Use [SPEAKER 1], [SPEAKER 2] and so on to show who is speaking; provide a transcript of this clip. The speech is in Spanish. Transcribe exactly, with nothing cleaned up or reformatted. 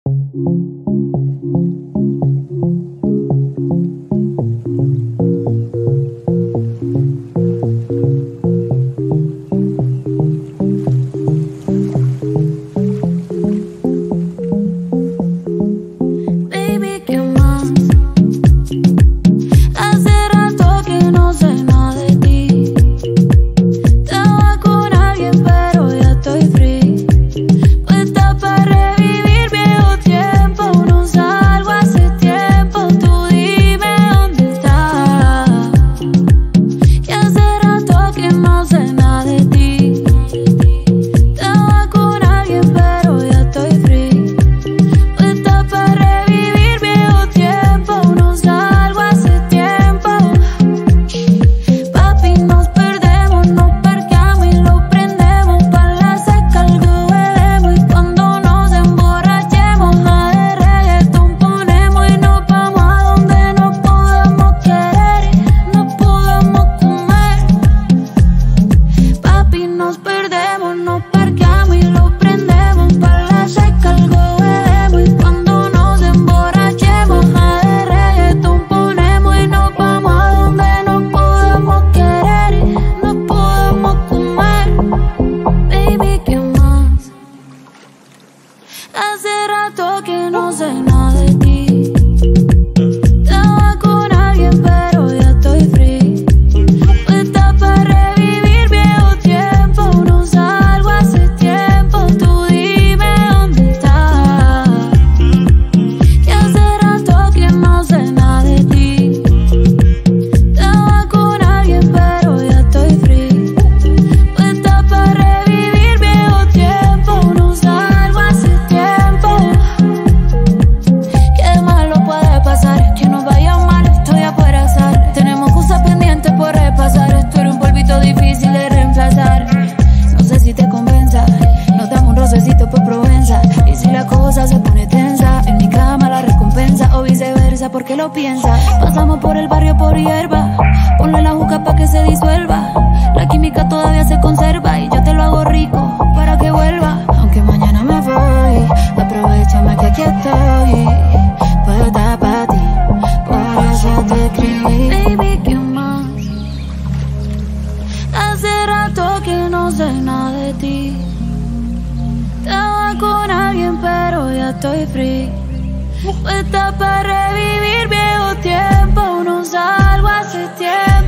[SPEAKER 1] Porque lo piensa. Pasamos por el barrio por hierba. Ponle la juca pa' que se disuelva. La química todavía se conserva y yo te lo hago rico para que vuelva. Aunque mañana me voy, aprovechame que aquí estoy. Puesta pa' ti, por eso te escribí. Baby, ¿qué más? Hace rato que no sé nada de ti. Estaba con alguien pero ya estoy free. Puesta para revivir viejo tiempo, no salgo hace tiempo.